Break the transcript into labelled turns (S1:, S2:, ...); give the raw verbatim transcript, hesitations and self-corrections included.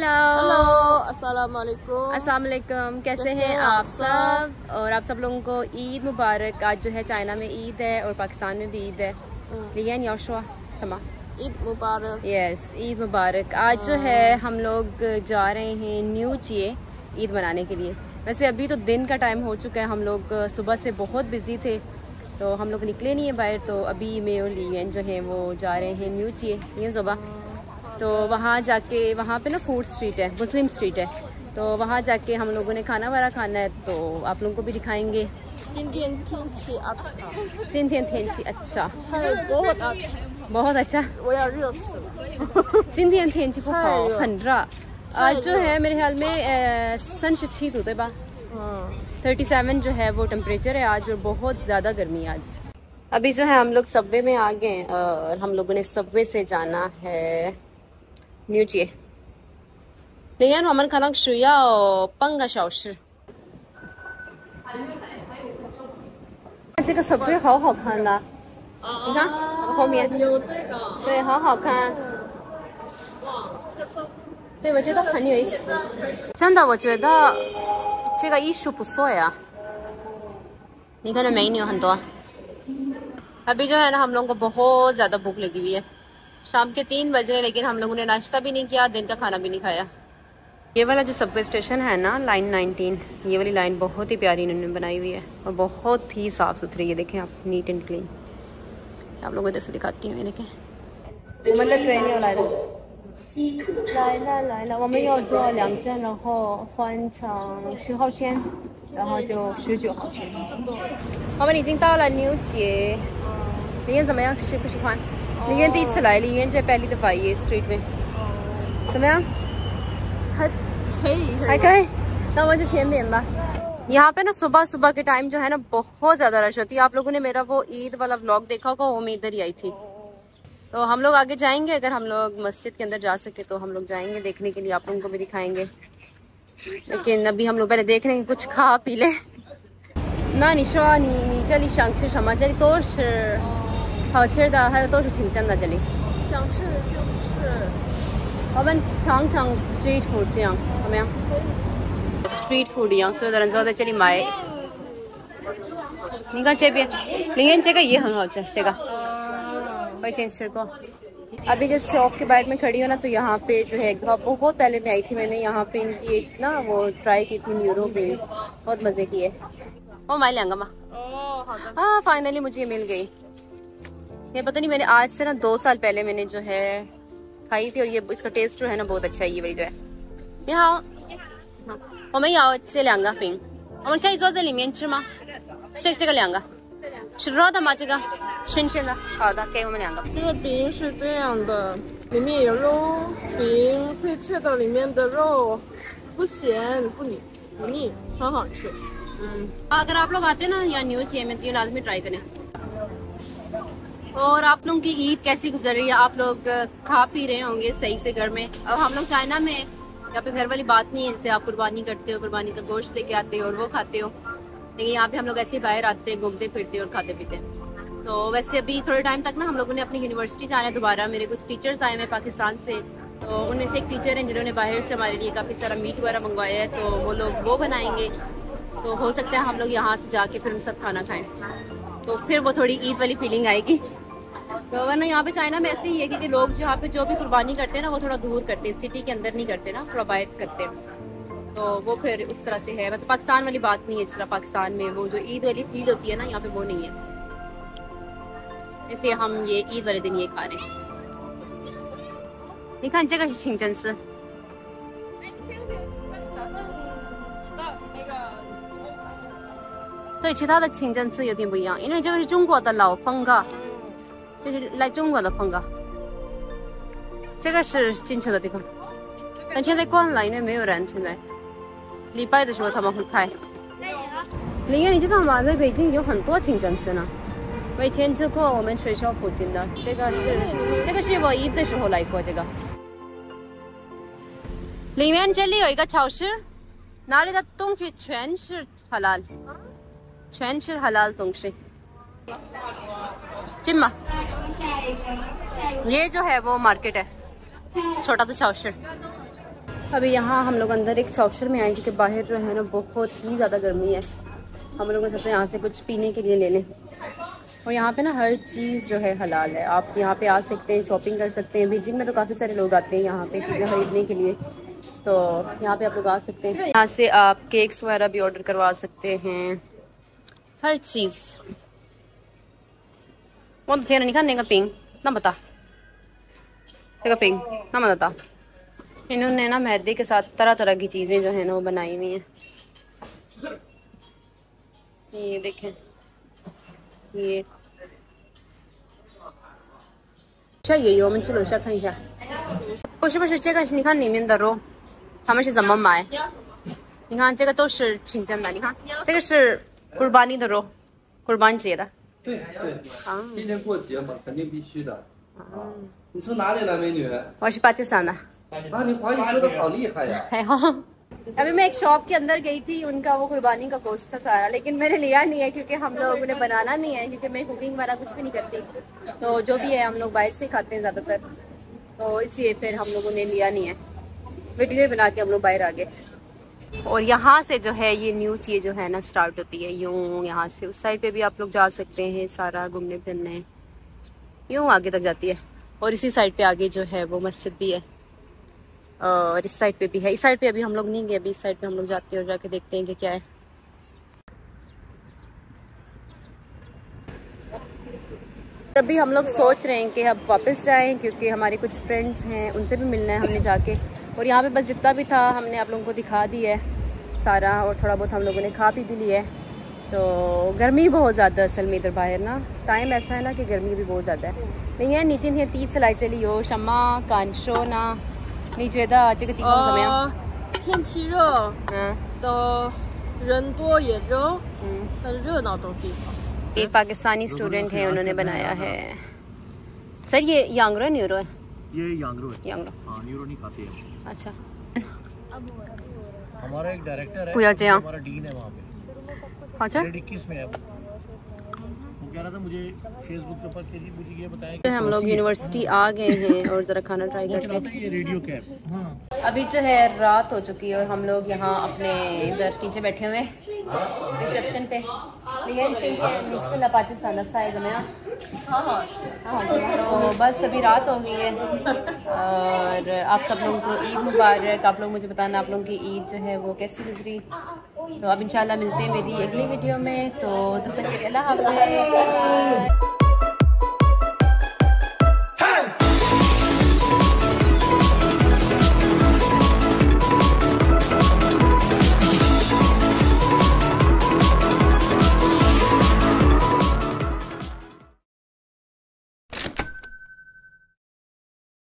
S1: Hello अस्सलाम वालेकुम। अस्सलाम वालेकुम। कैसे हैं आप सब? और आप सब लोगों को ईद मुबारक। आज जो है चाइना में ईद है और पाकिस्तान में भी ईद है। लियन याशवा शमा ईद मुबारक। यस, ईद मुबारक। आज जो है हम लोग जा रहे हैं न्यू चिए ईद मनाने के लिए। वैसे अभी तो दिन का टाइम हो चुका है, हम लोग सुबह से बहुत बिजी थे तो हम लोग निकले नहीं है बाहर। तो अभी मैं और लियन जो है वो जा रहे हैं न्यू चिए ये सुबह। तो वहाँ जाके वहाँ पे ना फूड स्ट्रीट है, मुस्लिम स्ट्रीट है, तो वहाँ जाके हम लोगों ने खाना वाना खाना है तो आप लोगों को भी दिखाएंगे। चिंतियन थेंची अच्छा, चिंतियन थेंची अच्छा, बहुत अच्छा, बहुत अच्छा। चिंतियन थेंची बहुत हंड्रा। आज जो है मेरे ख्याल में सन शच्छी होते बा थर्टी सेवन जो है वो टेम्परेचर है आज और बहुत ज़्यादा गर्मी है आज। अभी जो है हम लोग सबवे में आ गए और हम लोगों ने सबवे से जाना है न्यू चिए。林彦我们可能需要半个小时。这个subway好好看的，你看我的后面有这个，对，好好看。哇，这个是，对，我觉得很有意思。真的，我觉得这个艺术不错呀。你看那美女很多。अभी जो है ना हम लोगों को बहुत ज़्यादा भूख लगी हुई है। शाम के तीन बज रहे लेकिन हम लोगों ने नाश्ता भी नहीं किया, दिन का खाना भी नहीं खाया। ये वाला जो सबवे स्टेशन है ना लाइन नाइनटीन, ये वाली लाइन बहुत ही प्यारी इन्होंने बनाई हुई है और बहुत ही साफ़ सुथरी। ये देखें आप, नीट एंड क्लीन। आप लोगों को इधर से दिखाती हूँ, ये देखें।我们的 train 要来了，来了来了，我们要坐两站，然后换乘十号线，然后就十九号线。我们已经到了न्यू चिए。林彦怎么样？喜不喜欢？林彦第一次来，林彦这पहली दफा ये स्ट्रीट में，怎么样？还可以，还可以。那我们就前面吧。यहाँ पे ना सुबह सुबह के टाइम जो है ना बहुत ज़्यादा रश होती है। आप लोगों ने मेरा वो ईद वाला व्लॉग देखा होगा, वो मैं इधर ही आई थी। तो हम लोग आगे जाएंगे, अगर हम लोग मस्जिद के अंदर जा सके तो हम लोग जाएंगे देखने के लिए, आप लोगों को भी दिखाएंगे। लेकिन अभी हम लोग पहले देख रहे हैं कुछ खा पी ले। 那你说你你这里想吃什么？这里都是好吃的，还有都是清真的。这里想吃的就是我们尝尝 street food 这样怎么样 ？street food 一样，所有的人都在这里买。你看这边，林彦这个也很好吃，这个我以前吃过。अभी जिस शॉप के बाइट में खड़ी हूँ ना तो यहाँ पे जो है एक दफ़ा बहुत पहले में आई थी मैंने, यहाँ पे इनकी एक ना वो ट्राई की थी न्यूरो भी, बहुत मज़े की है। ओ माई लेंगा माँ, हाँ फाइनली मुझे ये मिल गई। ये पता नहीं मैंने आज से ना दो साल पहले मैंने जो है खाई थी और ये इसका टेस्ट जो है ना बहुत अच्छा है। ये वाली जो है你好，我们要这两个饼，我们可以坐在里面吃吗？这这个两个是热的吗？这个新鲜的。好的，给我们两个。
S2: 这个饼是这样的，里面有肉饼，脆脆的，里面的肉不咸不腻不腻，很好吃。
S1: 嗯，अगर आप लोग आते ना यहाँ न्यू चिए में तो ये लाजमी ट्राई करें। और आप लोगों की ईद कैसी गुजर रही है? आप लोग खा पी रहे होंगे सही से घर में। अब हम लोग चाइना में यहाँ पे घर वाली बात नहीं है, जैसे आप कुर्बानी करते हो, कुर्बानी का गोश्त लेके आते हो और वो खाते हो, लेकिन यहाँ पे हम लोग ऐसे बाहर आते हैं, घूमते फिरते और खाते पीते हैं। तो वैसे अभी थोड़े टाइम तक ना हम लोगों ने अपनी यूनिवर्सिटी जाना है दोबारा। मेरे कुछ टीचर्स आए हैं पाकिस्तान से, तो उनमें से एक टीचर हैं जिन्होंने बाहर से हमारे लिए काफ़ी सारा मीट वगैरह मंगवाया है, तो वो लोग वो बनाएंगे। तो हो सकता है हम लोग यहाँ से जाके फिर उनके साथ खाना खाएँ, तो फिर वो थोड़ी ईद वाली फीलिंग आएगी। तो वरना यहाँ पे चाइना में ऐसे ही है क्योंकि लोग जहाँ पे जो भी कुर्बानी करते हैं ना वो थोड़ा दूर करते हैं, सिटी के अंदर नहीं करते ना, थोड़ा बाहर करते हैं। तो वो फिर उस तरह से है, मतलब पाकिस्तान वाली बात नहीं है। जिस तरह पाकिस्तान में वो जो ईद वाली फील होती है ना, यहाँ पे वो नहीं है, इसलिए हम ये ईद वाले दिन ये खा रहे हैं। 你看这个是清真寺。对，其他的清真寺有点不一样，因为这个是中国的老风格，这是来中国的风格。这个是进去的地方，但现在关了，因为没有人。现在礼拜的时候他们会开。林彦，你知道吗？在北京有很多清真寺呢。我以前住过我们学校附近的，这个是这个是我ईद的时候来过这个。里面这里有一个超市，哪里的东西全是halal，全是halal东西。जिम्मा ये जो है वो मार्केट है, छोटा सा चौशर। अभी यहाँ हम लोग अंदर एक शॉपशर में आए क्योंकि बाहर जो है ना बहुत ही ज़्यादा गर्मी है। हम लोग ने सोचा यहाँ से कुछ पीने के लिए ले लें। और यहाँ पे ना हर चीज़ जो है हलाल है। आप यहाँ पे आ सकते हैं, शॉपिंग कर सकते हैं। बीजिंग में तो काफ़ी सारे लोग आते हैं यहाँ पे चीज़ें खरीदने के लिए, तो यहाँ पे आप लोग आ सकते हैं। यहाँ से आप केक्स वगैरह भी ऑर्डर करवा सकते हैं, हर चीज़। वो तो तेरा नहीं खाने का पिंग ना बता, तेरा पिंग ना बता। इन्होंने ना मैदे के साथ तरह तरह की चीज़ें जो है ना वो बनाई हुई हैं। ये देखें, ये अच्छा ये有我们去楼下看一下。不是不是，这个是你看里面的肉，他们是怎么买？你看这个都是清真的，你看这个是古尔巴尼的肉，古尔巴尼节的。
S3: 对对，啊，今天过节嘛，肯定必须的。啊，你从哪里来，美女？
S1: 我是巴基斯坦的。
S3: 啊，你华语说的好厉害呀！
S1: है हाँ। अभी मैं एक शॉप के अंदर गई थी, उनका वो कुर्बानी का गोश्त था सारा, लेकिन मैंने लिया नहीं है क्योंकि हम लोगों ने बनाना नहीं है, क्योंकि मैं कुकिंग वाला कुछ भी नहीं करती। तो जो भी है हम लोग बाहर से खाते हैं ज़्यादातर, तो इसलिए फिर हम लोगों ने लिया नहीं है। वीडियो बना के हम लोग बाहर आ गए। और यहाँ से जो है ये न्यू चीज़ जो है ना स्टार्ट होती है यूँ, यहाँ से उस साइड पे भी आप लोग जा सकते हैं सारा घूमने फिरने, यूँ आगे तक जाती है। और इसी साइड पे आगे जो है वो मस्जिद भी है, और इस साइड पे भी है। इस साइड पे अभी हम लोग नहीं गए, अभी इस साइड पे हम लोग जाते हैं और जाके देखते हैं कि क्या है। अभी हम लोग सोच रहे हैं कि अब वापस जाएं क्योंकि हमारे कुछ फ्रेंड्स हैं, उनसे भी मिलना है हमने जाके। और यहाँ पे बस जितना भी था हमने आप लोगों को दिखा दिया है सारा, और थोड़ा बहुत हम लोगों ने खा पी भी लिया है। तो गर्मी बहुत ज़्यादा असल में इधर बाहर ना, टाइम ऐसा है ना कि गर्मी भी बहुत ज़्यादा है। नहीं है नीचे नहीं तीस सलाई चली हो शमा कानशो ना， 你觉得这个地方怎么样？
S2: 天气热，嗯，的人多也热，嗯，很热闹的地方。
S1: एक पाकिस्तानी स्टूडेंट है, उन्होंने बनाया है। सर ये यांगरो न्यूरो है?
S4: ये यांगरो है।
S1: यांगरो,
S4: हाँ, न्यूरो नहीं खाते हैं।
S1: अच्छा।
S4: हमारा एक डायरेक्टर है,
S1: पूजा जी,
S4: हमारा डीन है वहाँ पे।
S1: अच्छा।
S4: इक्कीस में है वो। वो कह रहा था मुझे फेसबुक के ऊपर कि मुझे ये बताया
S1: कि हम लोग यूनिवर्सिटी आ गए हैं और ज़रा खाना ट्राई करते हैं।
S4: ये रेडियो कैब।
S1: अभी जो है रात हो चुकी है और हम लोग यहाँ अपने इधर नीचे बैठे हुए हैं रिसेप्शन पे। पाकिस्तान हाँ हाँ हाँ, तो बस अभी रात हो गई है और आप सब लोगों को ईद मुबारक। आप लोग मुझे बताना आप लोगों की ईद जो है वो कैसी गुजरी। तो अब इंशाल्लाह मिलते हैं मेरी अगली वीडियो में, तो तब तक के लिए अल्लाह हाफ़िज़।